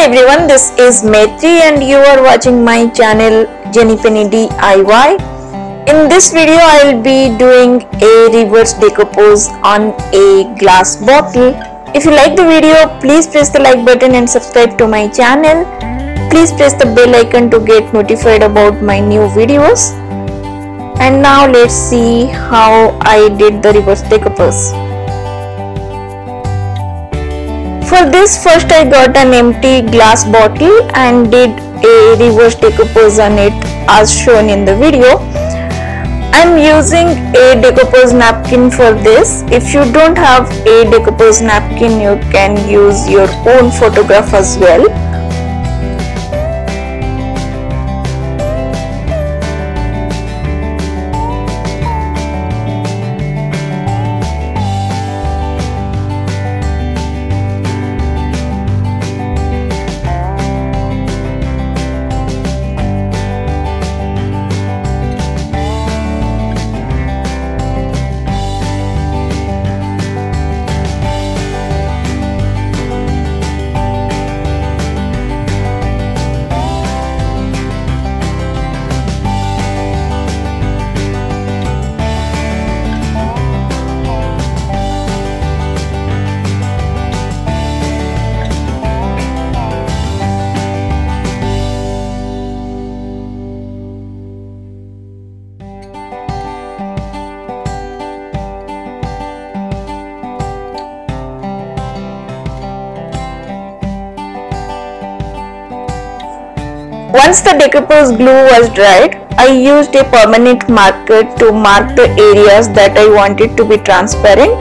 everyone, this is Maitri and you are watching my channel Jenny Penny DIY. In this video I will be doing a reverse decoupage on a glass bottle. If you like the video, please press the like button and subscribe to my channel. Please press the bell icon to get notified about my new videos. And now let's see how I did the reverse decoupage. For this, first I got an empty glass bottle and did a reverse decoupage on it as shown in the video. I'm using a decoupage napkin for this. If you don't have a decoupage napkin, you can use your own photograph as well. Once the decoupage glue was dried, I used a permanent marker to mark the areas that I wanted to be transparent.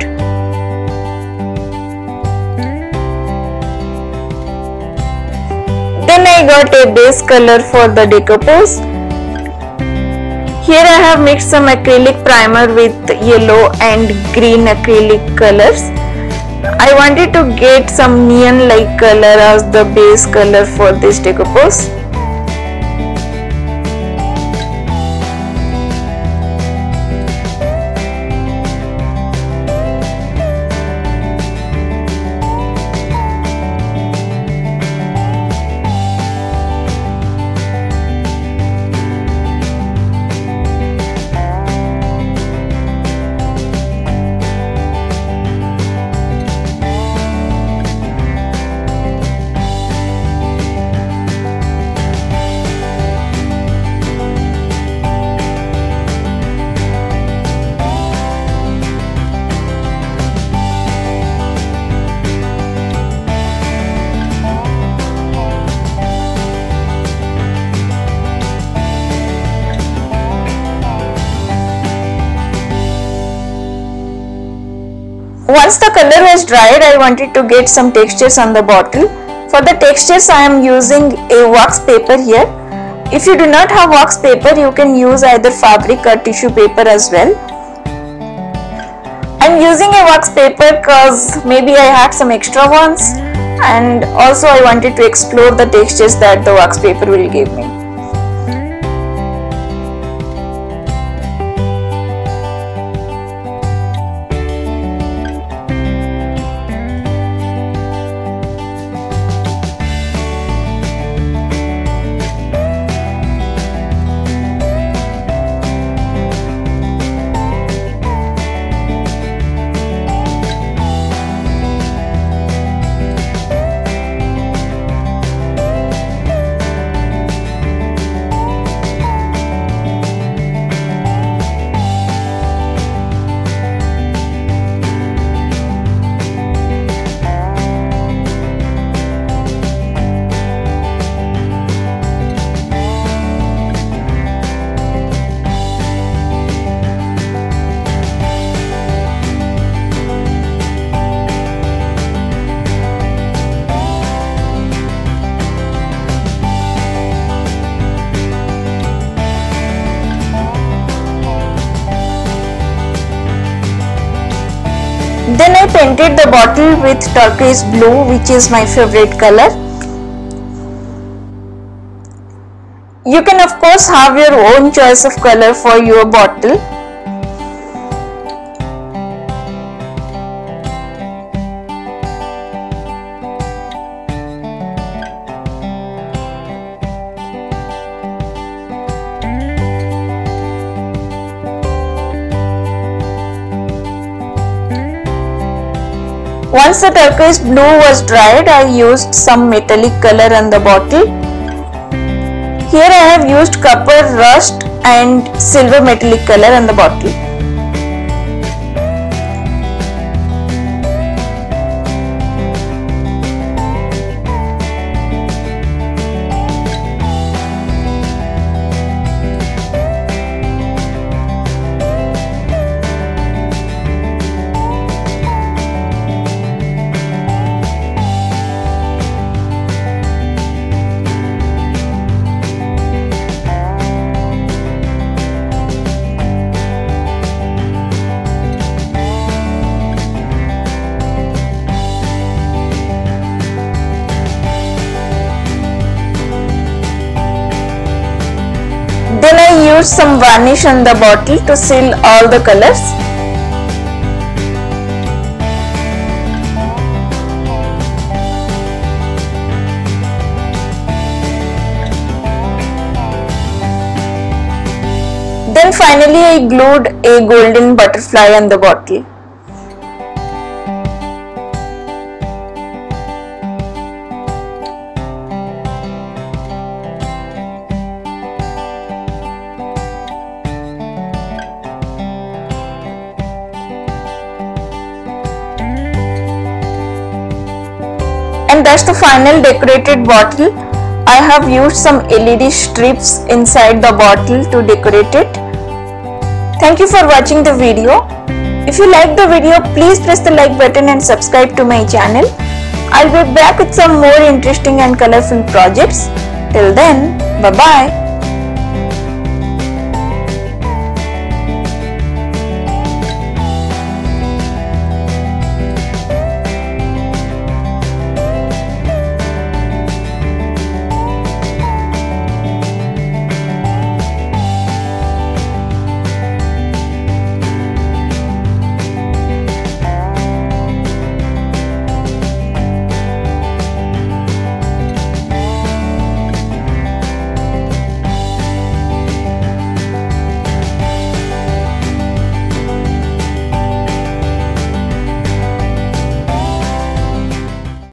Then I got a base color for the decoupage. Here I have mixed some acrylic primer with yellow and green acrylic colors. I wanted to get some neon like color as the base color for this decoupage. Once the color was dried, I wanted to get some textures on the bottle. For the textures, I am using a wax paper here. If you do not have wax paper, you can use either fabric or tissue paper as well. I am using a wax paper because maybe I had some extra ones, and also I wanted to explore the textures that the wax paper will give me. Then I painted the bottle with turquoise blue, which is my favorite color. You can of course have your own choice of color for your bottle. Once the turquoise blue was dried, I used some metallic color on the bottle. Here I have used copper rust and silver metallic color on the bottle. Then I used some varnish on the bottle to seal all the colors. Then finally I glued a golden butterfly on the bottle. And that's the final decorated bottle. I have used some LED strips inside the bottle to decorate it. Thank you for watching the video. If you like the video, please press the like button and subscribe to my channel. I'll be back with some more interesting and colorful projects. Till then, bye bye.